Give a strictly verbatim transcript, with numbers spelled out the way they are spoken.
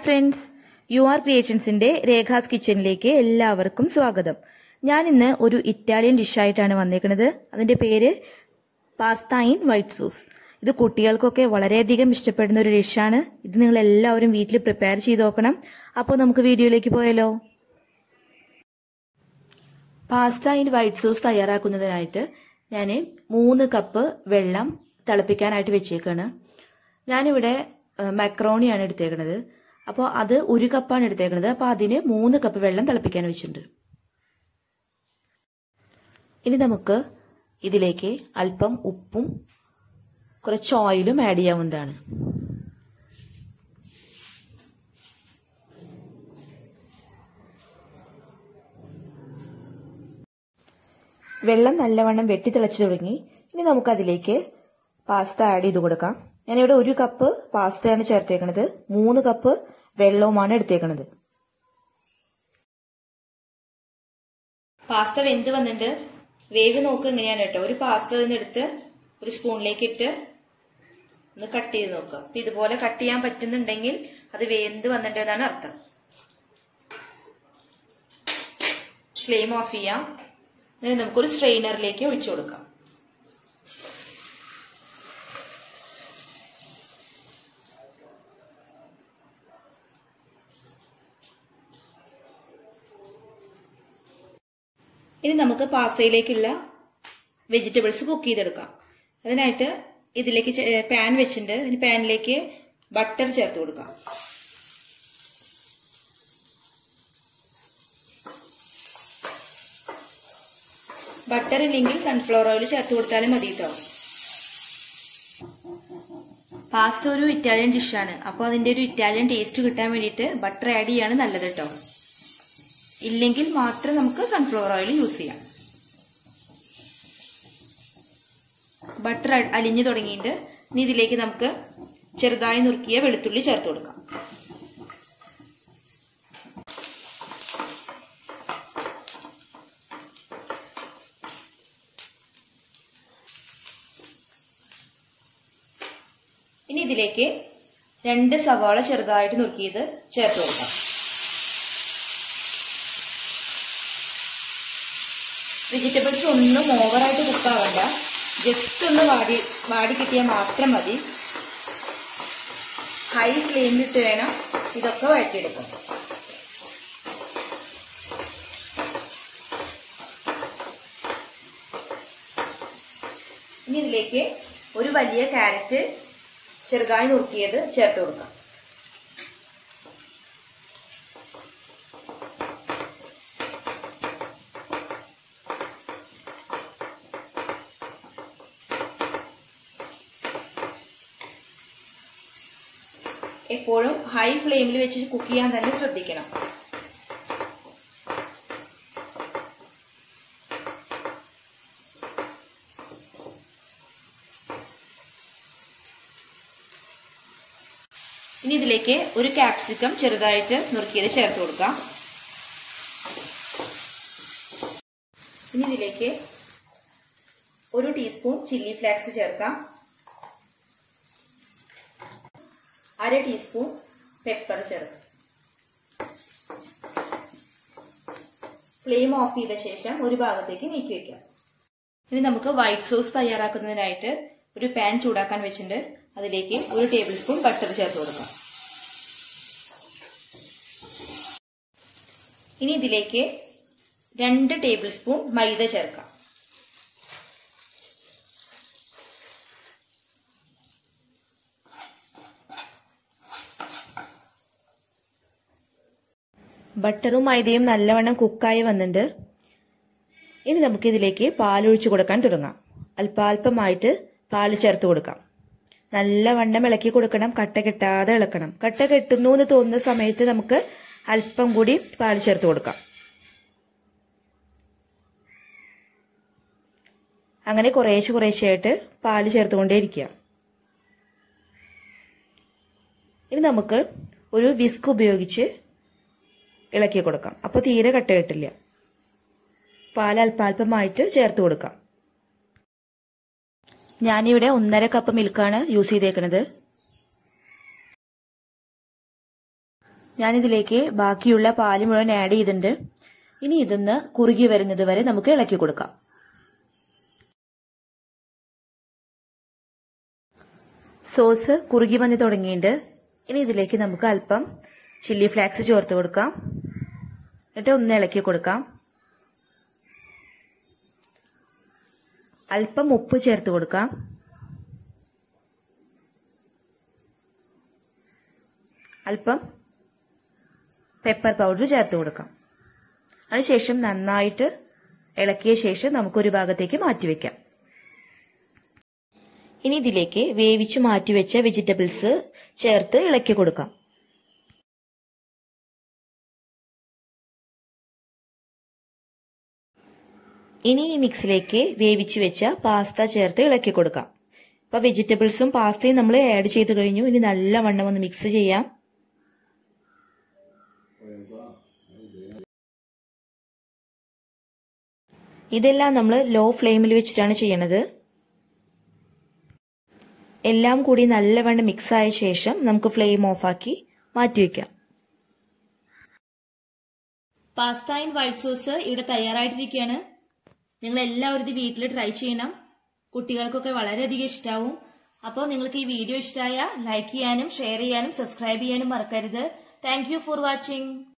Friends, you R ക്രിയേഷൻസിന്റെ രേഖാസ് കിച്ചണിലേക്ക് എല്ലാവർക്കും സ്വാഗതം. ഞാൻ ഇന്ന് ഒരു ഇറ്റാലിയൻ ഡിഷായിട്ടാണ് വന്നേക്കുന്നത്. അതിന്റെ പേര് പാസ്ത ഇൻ വൈറ്റ് സോസ്. ഇത് കുട്ടികൾക്കൊക്കെ വളരെയധികം ഇഷ്ടപ്പെടുന്ന ഒരു ഡിഷാണ്. ഇത് നിങ്ങൾ എല്ലാവരും വീട്ടിൽ പ്രിപ്പയർ ചെയ്ത് നോക്കണം. അപ്പോൾ നമുക്ക് വീഡിയോയിലേക്ക് പോയാലോ. പാസ്ത ഇൻ വൈറ്റ് സോസ് തയ്യാറാക്കുന്നതിനായിട്ട് ഞാൻ മൂന്ന് കപ്പ് വെള്ളം തിളപ്പിക്കാനായിട്ട് വെച്ചേക്കാണ്. ഞാനിവിടെ മക്രോണിയാണ് എടുത്തേക്കുന്നത്. അപ്പോൾ അത് ഒരു കപ്പാണ് എടുത്തേക്കുന്നത്. അപ്പോൾ അതിന് മൂന്ന് കപ്പ് വെള്ളം തിളപ്പിക്കാൻ വെച്ചിട്ടുണ്ട്. ഇനി നമുക്ക് ഇതിലേക്ക് അല്പം ഉപ്പും കുറച്ച് ഓയിലും ആഡ് ചെയ്യാവുന്നതാണ്. വെള്ളം നല്ലവണ്ണം വെട്ടി തിളച്ചു തുടങ്ങി. ഇനി നമുക്കതിലേക്ക് പാസ്ത ആഡ് ചെയ്ത് കൊടുക്കാം. ഞാനിവിടെ ഒരു കപ്പ് പാസ്തയാണ് ചേർത്തേക്കുന്നത്. മൂന്ന് കപ്പ് വെള്ളവുമാണ് എടുത്തേക്കുന്നത്. പാസ്ത വെന്ത് വന്നിട്ട് വേവ് നോക്കുക എങ്ങനെയാണ് കേട്ടോ. ഒരു പാസ്ത എടുത്ത് ഒരു സ്പൂണിലേക്ക് ഇട്ട് ഒന്ന് കട്ട് ചെയ്ത് നോക്കുക. അപ്പൊ ഇതുപോലെ കട്ട് ചെയ്യാൻ പറ്റുന്നുണ്ടെങ്കിൽ അത് വെന്ത് വന്നിട്ടെന്നാണ് അർത്ഥം. ഫ്ലെയിം ഓഫ് ചെയ്യാം. എന്നിട്ട് നമുക്കൊരു സ്ട്രെയിനറിലേക്ക് ഒഴിച്ചു കൊടുക്കാം. ഇനി നമുക്ക് പാസ്തയിലേക്കുള്ള വെജിറ്റബിൾസ് കുക്ക് ചെയ്തെടുക്കാം. അതിനായിട്ട് ഇതിലേക്ക് പാൻ വെച്ചിട്ടുണ്ട്. ഇനി പാനിലേക്ക് ബട്ടർ ചേർത്ത് കൊടുക്കാം. ബട്ടർ ഇല്ലെങ്കിൽ സൺഫ്ലവർ ഓയിൽ ചേർത്ത് കൊടുത്താലും മതി കേട്ടോ. പാസ്ത ഒരു ഇറ്റാലിയൻ ഡിഷാണ്. അപ്പോൾ അതിന്റെ ഒരു ഇറ്റാലിയൻ ടേസ്റ്റ് കിട്ടാൻ വേണ്ടിയിട്ട് ബട്ടർ ആഡ് ചെയ്യാണ് നല്ലത് കേട്ടോ. ഇല്ലെങ്കിൽ മാത്രം നമുക്ക് സൺഫ്ലവർ ഓയിൽ യൂസ് ചെയ്യാം. ബട്ടർ അലിഞ്ഞു തുടങ്ങിയിട്ട് ഇനി ഇതിലേക്ക് നമുക്ക് ചെറുതായി നുറുക്കിയ വെളുത്തുള്ളി ചേർത്ത് കൊടുക്കാം. ഇനി ഇതിലേക്ക് രണ്ട് സവാള ചെറുതായിട്ട് നുറുക്കിയത് ചേർത്ത് കൊടുക്കാം. വെജിറ്റബിൾസ് ഒന്നും ഓവറായിട്ട് കുക്കാവണ്ട. ജസ്റ്റ് ഒന്ന് വാടി വാടി കിട്ടിയാൽ മാത്രം മതി. ഹൈ ഫ്ലെയിമിലിട്ട് വേണം ഇതൊക്കെ വഴറ്റിയെടുക്കാം. ഇനി ഇതിലേക്ക് ഒരു വലിയ ക്യാരറ്റ് ചെറുതായി നുറുക്കിയത് ചേർത്ത് കൊടുക്കാം. എപ്പോഴും ഹൈ ഫ്ലെയിമിൽ വെച്ച് കുക്ക് ചെയ്യാൻ തന്നെ ശ്രദ്ധിക്കണം. ഇനി ഇതിലേക്ക് ഒരു ക്യാപ്സിക്കം ചെറുതായിട്ട് നുറുക്കിയത് ചേർത്ത് കൊടുക്കാം. ഇനി ഇതിലേക്ക് ഒരു ടീസ്പൂൺ ചില്ലി ഫ്ലേക്സ് ചേർക്കാം. അര ടീസ്പൂൺ പെപ്പർ ചേർക്കാം. ഫ്ലെയിം ഓഫ് ചെയ്ത ശേഷം ഒരു ഭാഗത്തേക്ക് നീക്കി വെക്കാം. ഇനി നമുക്ക് വൈറ്റ് സോസ് തയ്യാറാക്കുന്നതിനായിട്ട് ഒരു പാൻ ചൂടാക്കാൻ വെച്ചിട്ടുണ്ട്. അതിലേക്ക് ഒരു ടേബിൾ സ്പൂൺ ബട്ടർ ചേർത്ത് കൊടുക്കാം. ഇനി ഇതിലേക്ക് രണ്ട് ടേബിൾ സ്പൂൺ മൈദ ചേർക്കാം. ബട്ടറും മൈദയും നല്ലവണ്ണം കുക്കായി വന്നിട്ടുണ്ട്. ഇനി നമുക്ക് ഇതിലേക്ക് പാലൊഴിച്ചു കൊടുക്കാൻ തുടങ്ങാം. അല്പാൽപമായിട്ട് പാല് ചേർത്ത് കൊടുക്കാം. നല്ലവണ്ണം ഇളക്കി കൊടുക്കണം. കട്ട കെട്ടാതെ ഇളക്കണം. കട്ട കെട്ടുന്നു എന്ന് തോന്നുന്ന സമയത്ത് നമുക്ക് അല്പം കൂടി പാല് ചേർത്ത് കൊടുക്കാം. അങ്ങനെ കുറേശ്ശെ കുറേശ്ശെയായിട്ട് പാല് ചേർത്തുകൊണ്ടേയിരിക്കുക. ഇനി നമുക്ക് ഒരു വിസ്ക് ഉപയോഗിച്ച് ഇളക്കി കൊടുക്കാം. അപ്പോൾ തീരെ കട്ട കെട്ടില്ല. പാൽ അല്പാൽപമായിട്ട് ചേർത്ത് കൊടുക്കാം. ഞാനിവിടെ ഒന്നര കപ്പ് മിൽക്കാണ് യൂസ് ചെയ്തേക്കുന്നത്. ഞാനിതിലേക്ക് ബാക്കിയുള്ള പാല് മുഴുവൻ ആഡ് ചെയ്തിട്ടുണ്ട്. ഇനി ഇതൊന്ന് കുറുകി വരുന്നത് വരെ നമുക്ക് ഇളക്കി കൊടുക്കാം. സോസ് കുറുകി വന്ന് തുടങ്ങിയിട്ട് ഇനി ഇതിലേക്ക് നമുക്ക് അല്പം ചില്ലി ഫ്ലേക്സ് ചേർത്ത് കൊടുക്കാം. എന്നിട്ട് ഒന്ന് ഇളക്കി കൊടുക്കാം. അല്പം ഉപ്പ് ചേർത്ത് കൊടുക്കാം. അല്പം പെപ്പർ പൗഡർ ചേർത്ത് കൊടുക്കാം. അതിനുശേഷം നന്നായിട്ട് ഇളക്കിയ ശേഷം നമുക്കൊരു ഭാഗത്തേക്ക് മാറ്റിവെക്കാം. ഇനി ഇതിലേക്ക് വേവിച്ച് മാറ്റിവെച്ച വെജിറ്റബിൾസ് ചേർത്ത് ഇളക്കി കൊടുക്കാം. ഇനി ഈ മിക്സിലേക്ക് വേവിച്ച് വെച്ച പാസ്ത ചേർത്ത് ഇളക്കി കൊടുക്കാം. അപ്പൊ വെജിറ്റബിൾസും പാസ്തയും നമ്മൾ ആഡ് ചെയ്ത് കഴിഞ്ഞു. ഇനി നല്ലവണ്ണം ഒന്ന് മിക്സ് ചെയ്യാം. ഇതെല്ലാം നമ്മൾ ലോ ഫ്ലെയിമിൽ വെച്ചിട്ടാണ് ചെയ്യണത്. എല്ലാം കൂടി നല്ലവണ്ണം മിക്സ് ആയ ശേഷം നമുക്ക് ഫ്ലെയിം ഓഫാക്കി മാറ്റിവെക്കാം. പാസ്ത ആൻഡ് വൈറ്റ് സോസ് ഇവിടെ തയ്യാറായിട്ടിരിക്കുകയാണ്. നിങ്ങൾ എല്ലാവരും ഇത് വീട്ടിൽ ട്രൈ ചെയ്യണം. കുട്ടികൾക്കൊക്കെ വളരെയധികം ഇഷ്ടാവും. അപ്പോൾ നിങ്ങൾക്ക് ഈ വീഡിയോ ഇഷ്ടമായ ലൈക്ക് ചെയ്യാനും ഷെയർ ചെയ്യാനും സബ്സ്ക്രൈബ് ചെയ്യാനും മറക്കരുത്. Thank you for watching.